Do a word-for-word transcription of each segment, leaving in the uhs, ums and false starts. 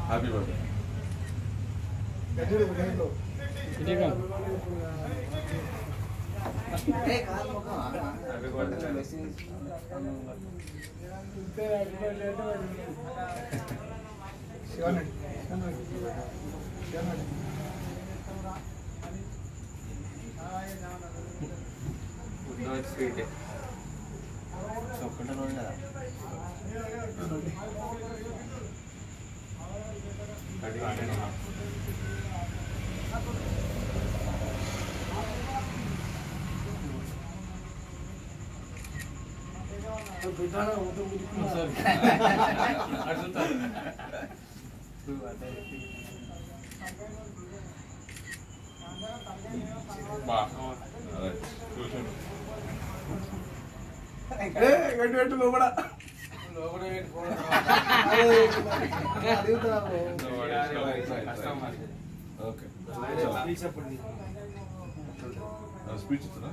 Happy birthday. Sweet గట్టి లోపల speech ఇస్తున్నా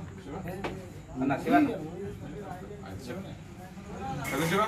శివ.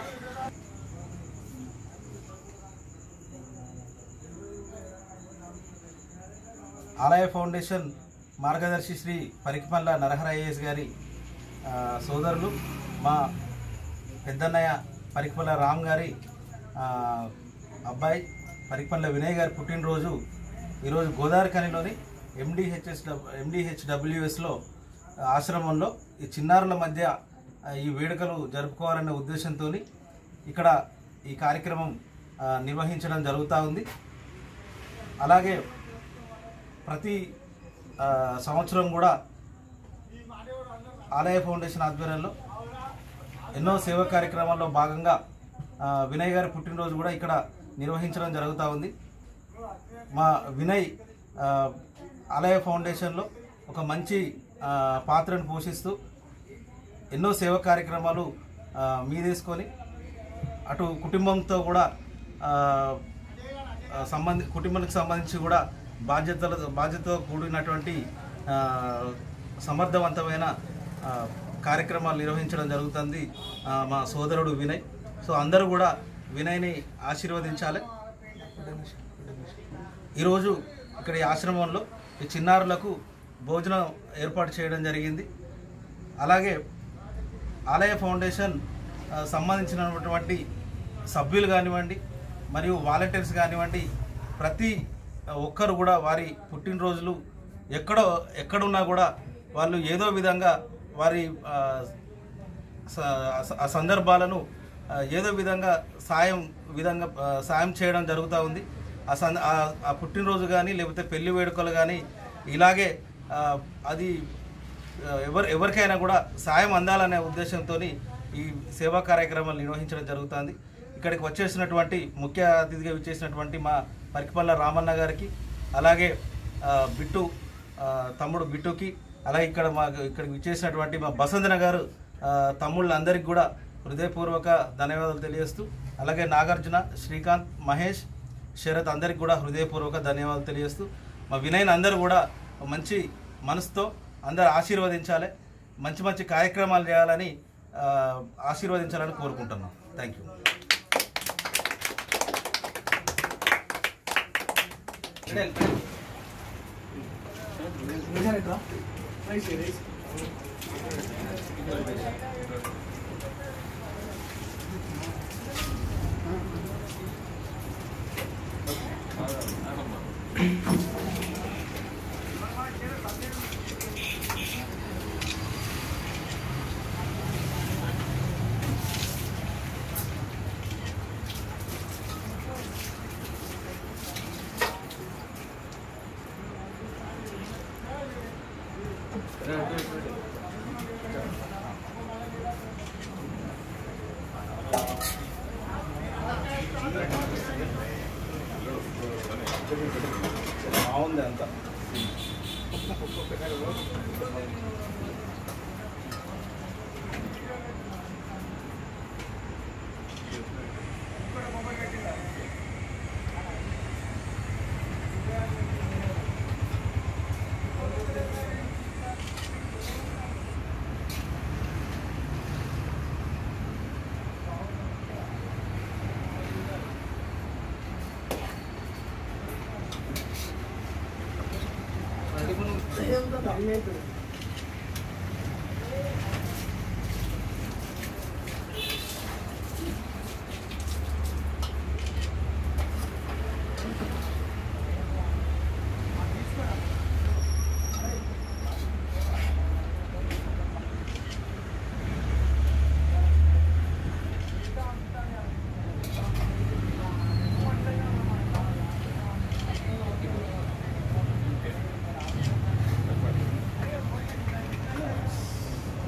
ఆలయ ఫౌండేషన్ మార్గదర్శి శ్రీ పరికిమల్ల నరహర ఐఏఎస్ గారి సోదరులు మా పెద్దన్నయ్య పరికిమల్ల రామ్ గారి అబ్బాయి పరికిమల్ల వినయ్ గారి పుట్టినరోజు ఈరోజు గోదావరి ఖనిలోని ఎండిహెచ్ఎస్ ఎండిహెచ్డబ్ల్యూఎస్లో ఆశ్రమంలో ఈ చిన్నారుల మధ్య ఈ వేడుకలు జరుపుకోవాలనే ఉద్దేశంతో ఇక్కడ ఈ కార్యక్రమం నిర్వహించడం జరుగుతూ ఉంది. అలాగే ప్రతి సంవత్సరం కూడా ఆలయ ఫౌండేషన్ ఆధ్వర్యంలో ఎన్నో సేవా కార్యక్రమాల్లో భాగంగా వినయ్ గారి పుట్టినరోజు కూడా ఇక్కడ నిర్వహించడం జరుగుతూ ఉంది. మా వినయ్ ఆలయ ఫౌండేషన్లో ఒక మంచి పాత్రను పోషిస్తూ ఎన్నో సేవా కార్యక్రమాలు మీదేసుకొని అటు కుటుంబంతో కూడా సంబంధి కుటుంబానికి సంబంధించి కూడా బాధ్యతల బాధ్యతతో కూడినటువంటి సమర్థవంతమైన కార్యక్రమాలు నిర్వహించడం జరుగుతుంది మా సోదరుడు వినయ్. సో అందరూ కూడా వినయ్ని ఆశీర్వదించాలి. ఈరోజు ఇక్కడ ఈ ఆశ్రమంలో ఈ చిన్నారులకు భోజనం ఏర్పాటు చేయడం జరిగింది. అలాగే ఆలయ ఫౌండేషన్ సంబంధించినటువంటి సభ్యులు కానివ్వండి మరియు వాలంటీర్స్ కానివ్వండి ప్రతి ఒక్కరు కూడా వారి పుట్టినరోజులు ఎక్కడో ఎక్కడున్నా కూడా వాళ్ళు ఏదో విధంగా వారి ఆ సందర్భాలను ఏదో విధంగా సాయం విధంగా సాయం చేయడం జరుగుతూ ఉంది. ఆ సం ఆ పుట్టినరోజు కానీ లేకపోతే పెళ్లి వేడుకలు కానీ ఇలాగే అది ఎవరు ఎవరికైనా కూడా సాయం అందాలనే ఉద్దేశంతో ఈ సేవా కార్యక్రమాలు నిర్వహించడం జరుగుతుంది. ఇక్కడికి వచ్చేసినటువంటి ముఖ్య అతిథిగా విచ్చేసినటువంటి మా పరికిమల్ల రామన్న గారికి, అలాగే బిట్టు తమ్ముడు బిట్టుకి, అలాగే ఇక్కడ మా ఇక్కడికి విచ్చేసినటువంటి మా బసంతన గారు తమ్ముళ్ళందరికీ కూడా హృదయపూర్వక ధన్యవాదాలు తెలియజేస్తూ, అలాగే నాగార్జున, శ్రీకాంత్, మహేష్, శరత్ అందరికీ కూడా హృదయపూర్వక ధన్యవాదాలు తెలియజేస్తూ మా వినయ్ని అందరూ కూడా మంచి మనసుతో అందరూ ఆశీర్వదించాలి, మంచి మంచి కార్యక్రమాలు చేయాలని ఆశీర్వదించాలని కోరుకుంటున్నాం. Thank you. బాగుంది అంతా. అవి